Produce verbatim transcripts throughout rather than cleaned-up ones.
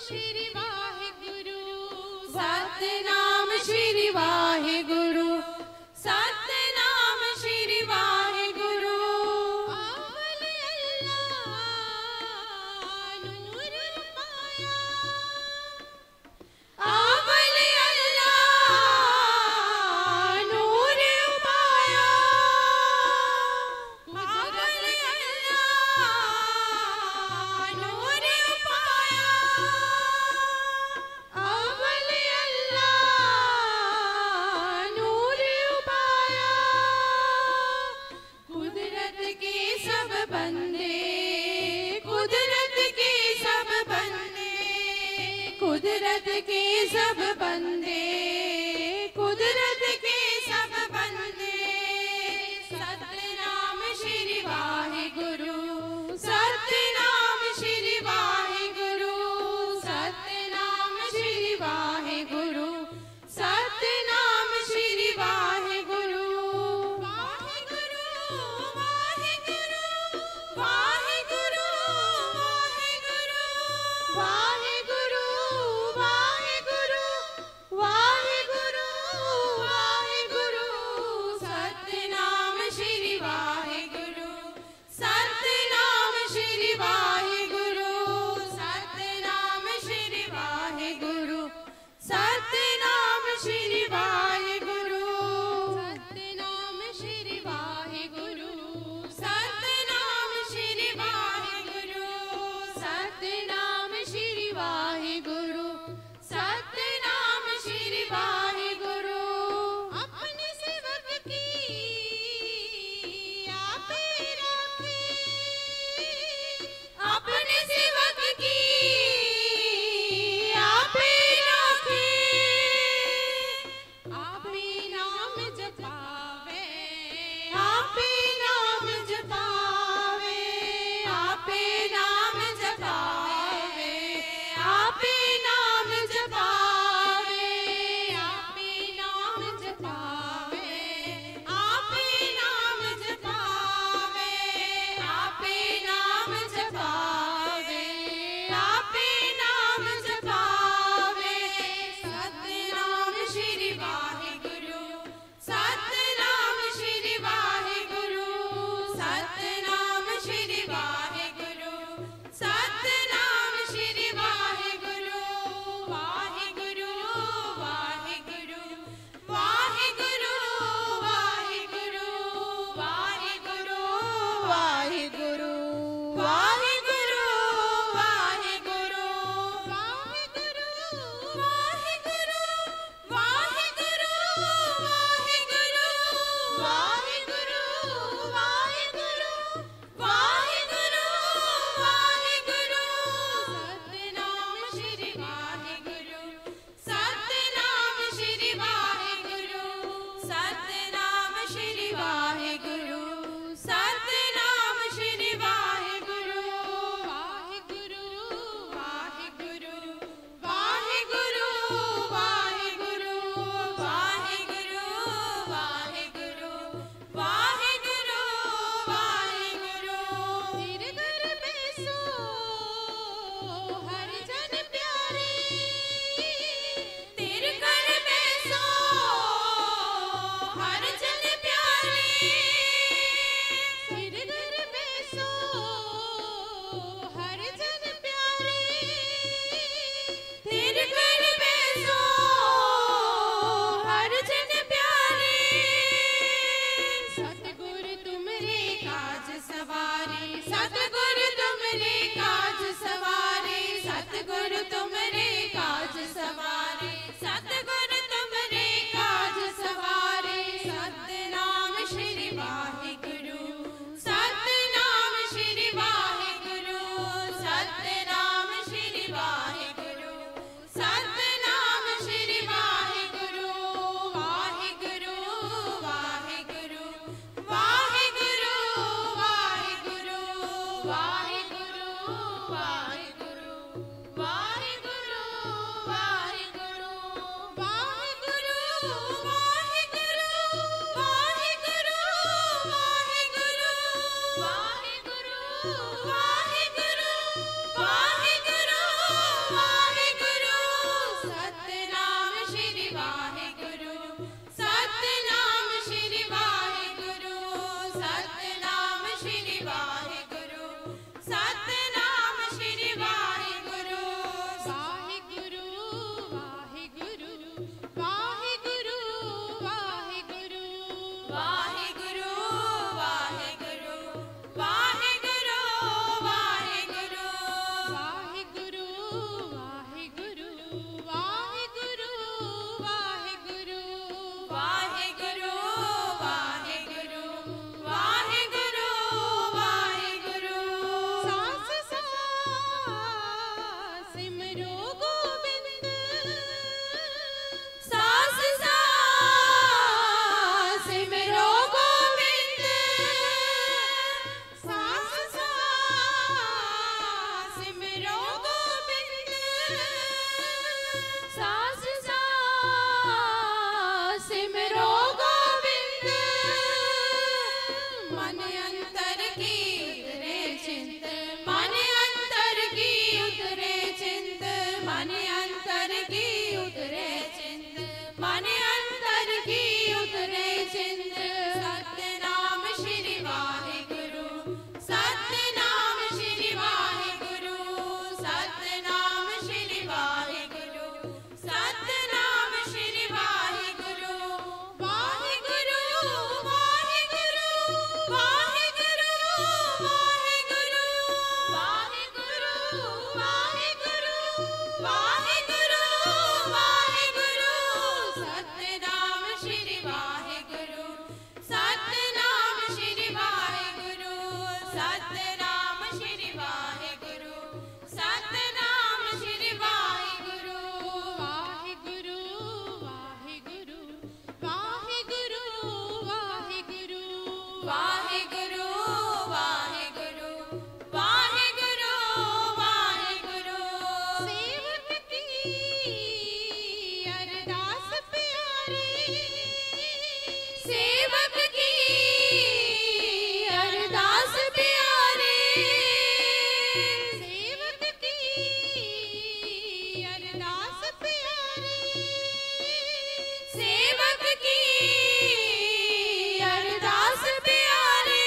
श्री वाहिगुरु सतनाम श्री वाहिगुरु सतनाम श्री वाहिगुरु अवल अल्लाह नूर पाया अवल अल्लाह नूर पाया अवल अल्लाह नूर पाया अवल अल्लाह नूर पाया कुदरत के सब बंदे कुदरत के सब बंदे कुदरत के सब बंदे कुदरत के सब बंदे सतनाम श्री वाहिगुरु सतनाम श्री वाहिगुरु सतनाम श्री वाहिगुरु सतनाम श्री वाहिगुरु वाहिगुरु वाहिगुरु वाहिगुरु वाहिगुरु वाहिगुरु वाहिगुरु वाहिगुरु अंतर की उतरे चिंत, मन अंतर की उतरे चिंत। सतनाम श्री वाहिगुरु, सतनाम श्री वाहिगुरु, सतनाम श्री वाहिगुरु, सतनाम श्री वाहिगुरु। वाहिगुरु वाहिगुरु वाहिगुरु वाहिगुरु, वाहिगुरु वाहिगुरु वाहिगुरु वाहिगुरु। सतनाम श्री वाहिगुरु, सतनाम श्री वाहिगुरु, सतनाम श्री वाहिगुरु, सतनाम श्री वाहिगुरु। वाहिगुरु वाहिगुरु वाहिगुरु वाहिगुरु, वाहिगुरु वाहिगुरु वाहिगुरु वाहिगुरु। सेवक की अरदास प्यारे, सेवक की अरदास प्यारे, सेवक की अरदास प्यारे, सेवक की अरदास प्यारे।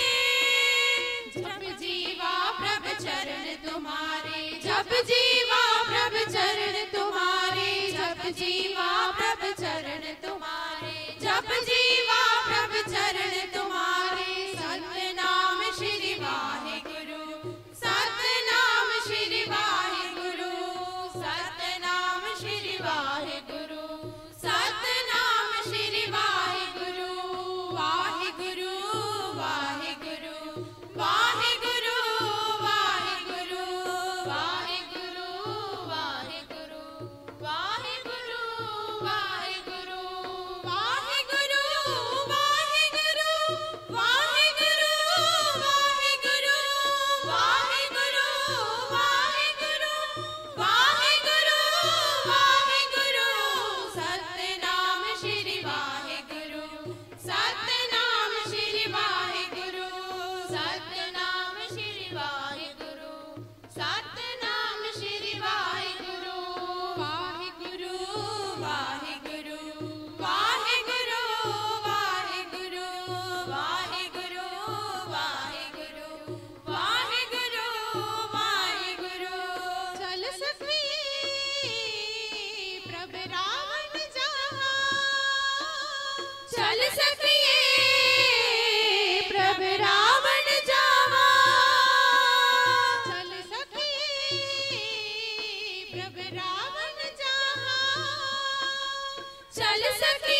जब जीवा प्रभ चरण तुम्हारे, जब जीवा प्रभ चरण तुम्हारे, जब जीवा प्रभ चरण तुम्हारे, जब जीवा प्रभ चरण तुम्हारे। सतनाम श्री वाहिगुरु, सतनाम श्री वाहिगुरु, सतनाम श्री वाहिगुरु, सतनाम श्री वाहिगुरु। वाहिगुरु वाहिगुरु वाहिगुरु वाहिगुरु, वाहिगुरु वाहिगुरु वाहिगुरु वाहिगुरु, वाहिगुरु वाहिगुरु वाहिगुरु वाहिगुरु, वाहिगुरु वाहिगुरु वाहिगुरु वाहिगुरु। सतनाम श्री वाहिगुरु, सतनाम श्री वाहिगुरु, सतनाम श्री वाहिगुरु, सतनाम श्री वाहिगुरु। वाहिगुरु वाहिगुरु वाहिगुरु वाहिगुरु, वाहिगुरु वाहिगुरु वाहिगुरु वाहिगुरु। चल सके प्रभ रावण जहाँ, चल सके प्रभ रावण जहाँ, चल सके प्रभ रावण जहाँ, चल सके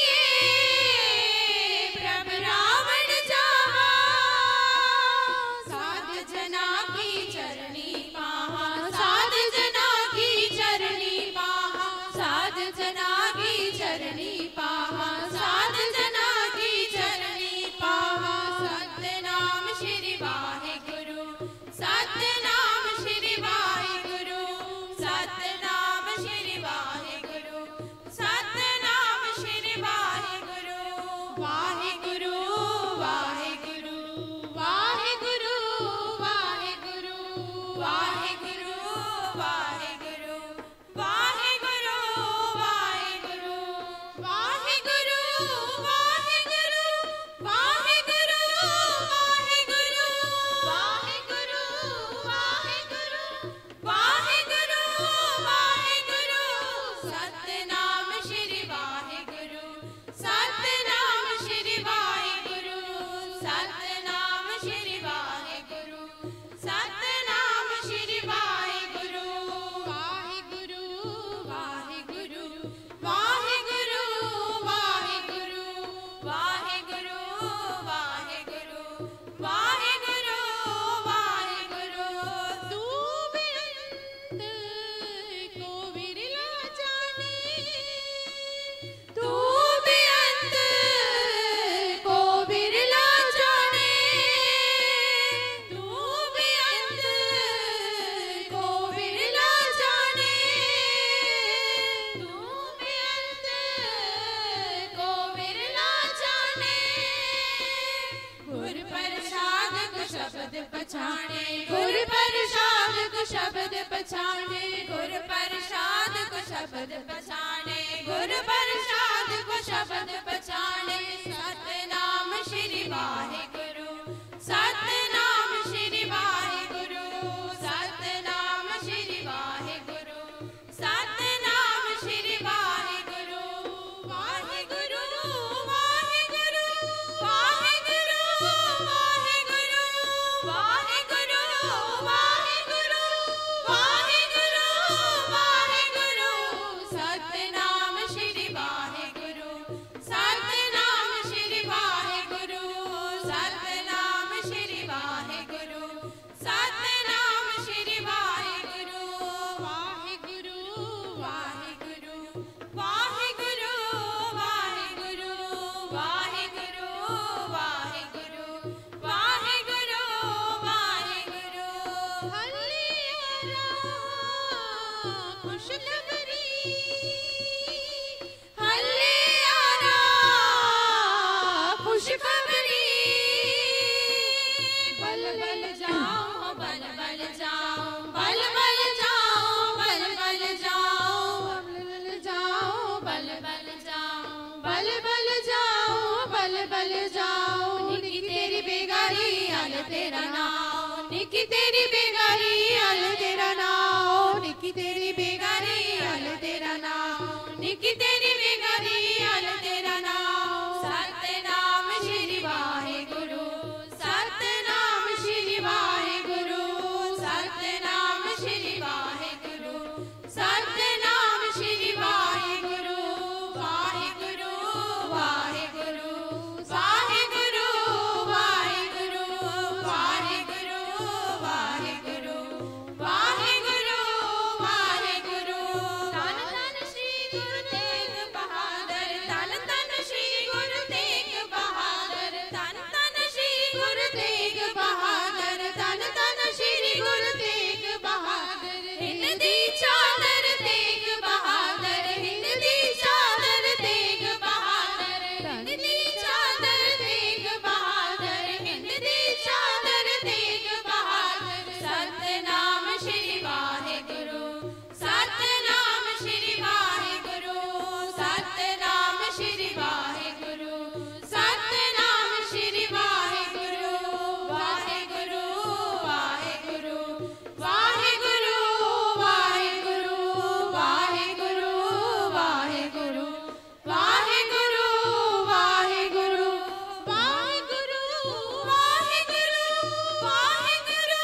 प्रभ रावण जहाँ। साध जना की चरणी पाहा, साध जना की चरणी पाहा, साध जना की चरणी पाहा, साध जना की चरणी पाहा। सतनाम श्री वाहिगुरु, सतनाम श्री वाहिगुरु, सतनाम श्री वाहिगुरु, सतनाम श्री वाहिगुरु। वाहिगुरु वाहिगुरु वाहिगुरु वाहिगुरु, वाहिगुरु वाहिगुरु वाहिगुरु वाहिगुरु, वाहिगुरु वाहिगुरु वाहिगुरु वाहिगुरु, वाहिगुरु वाहिगुरु वाहिगुरु वाहिगुरु। सतनाम श्री वाहिगुरु, सतनाम श्री वाहिगुरु, सतनाम श्री वाहिगुरु, सतनाम श्री वाहिगुरु। वाहिगुरु वाहिगुरु वाहिगुरु वाहिगुरु, वाहिगुरु वाहिगुरु वाहिगुरु वाहिगुरु। तू बेअंत को विरला जाने, शब्द पछाने, गुरु प्रसाद को शब्द पछाने। सतनाम श्री वाहिगुरु, सतनाम श्री वाहिगुरु, सतनाम श्री वाहिगुरु, सतनाम श्री वाहिगुरु। वाहिगुरु वाहिगुरु वाहिगुरु वाहिगुरु वाहिगुरु वाहिगुरु वाहिगुरु वाहिगुरु। सतनाम श्री वाहिगुरु, सतनाम श्री वाहिगुरु, सतनाम श्री वाहिगुरु, सतनाम श्री वाहिगुरु। वाहिगुरु वाहिगुरु वाहिगुरु वाहिगुरु वाहिगुरु वाहिगुरु वाहिगुरु वाहिगुरु। हल्लियारा खुशखबरी, हल्लियारा खुशखबरी। बल बल जाओ, बल बल जाओ, बल बल जाओ, बल बल जाओ, बल जाओ, बल बल जाओ, बल बल जाओ, बल बल जाओ। निकी तेरी बेगारी अल तेरा नाम, निकी तेरी बेगारी अल तेरा नाम, निकी तेरी बेगारी अल तेरा नाम, निकी तेरी बेगारी अल तेरा नाम। सतनाम श्री वाहिगुरु, सतनाम श्री वाहिगुरु, सतनाम श्री वाहिगुरु, सतनाम श्री वाहिगुरु। वाहिगुरु वाहिगुरु वाहिगुरु वाहिगुरु वाहिगुरु वाहिगुरु वाहिगुरु वाहिगुरु। धन धन श्री गुरु तेग बहादुर, धन धन श्री गुरु तेग बहादुर, धन धन श्री गुरु तेग बहादुर, धन धन श्री गुरु तेग बहादुर। हिंदी चादर तेग बहादुर, हिंदी चादर तेग बहादुर, हिंदी चादर तेग बहादुर, हिंदी चादर तेग बहादुर। सतनाम श्री वाहिगुरु, सतनाम श्री वाहिगुरु, सतनाम श्री वाहिगुरु, सतनाम श्री वाहिगुरु। वाहिगुरु वाहिगुरु वाहिगुरु वाहिगुरु वाहिगुरु वाहिगुरु वाहिगुरु वाहिगुरु वाहिगुरु वाहिगुरु वाहिगुरु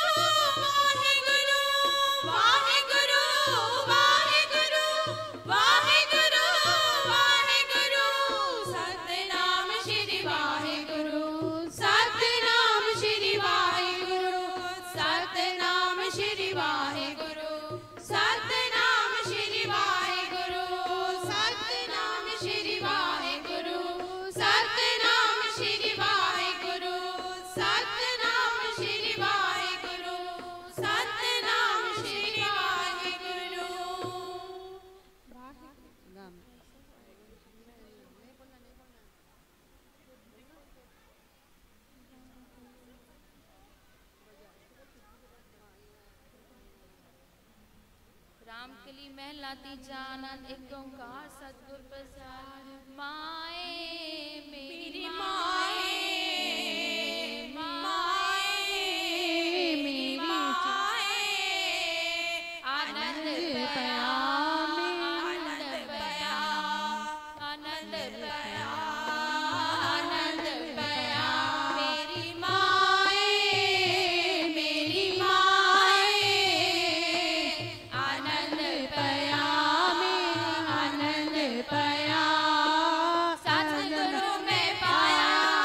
वाहिगुरु वाहिगुरु वाहिगुरु वाहिगुरु। सतनाम श्री वाहिगुरु, सतनाम श्री वाहिगुरु, सतनाम श्री वाहिगुरु, सतनाम श्री वाहिगुरु, सतनाम श्री वाहिगुरु, सतनाम श्री वाहिगुरु, सतनाम श्री वाहिगुरु, सतनाम श्री वाहिगुरु। रामकली महला तीजा आनंद एक ओंकार सतगुर प्रसाद। माए मेरी माए, माए मेरी माए, आनंद पया, आनंद पया, आनंद पया, आनंद पया। मेरी माए, मेरी माए, आनंद पया, आनंद पया। सतगुरु में पाया,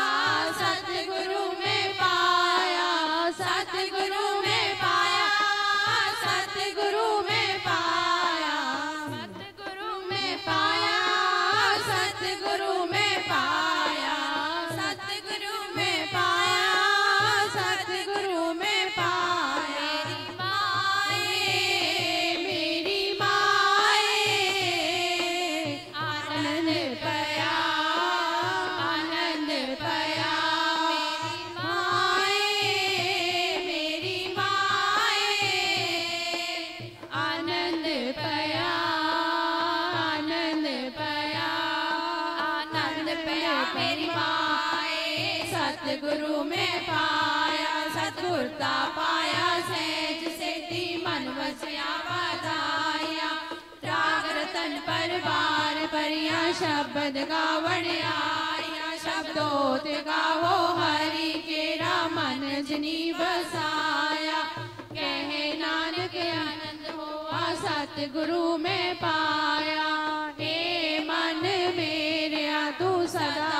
सतगुरु में पाया, सतगुर दा पाया सहज सेठी मन वसिया बधाया। राग रतन परवार परिया शब्द गावण आया, शब्दों ते गावो हरि केरा मन जनी बसाया। कहे नानक आनंद होआ सतगुरु में पाया, हे मन मेरे तू सदा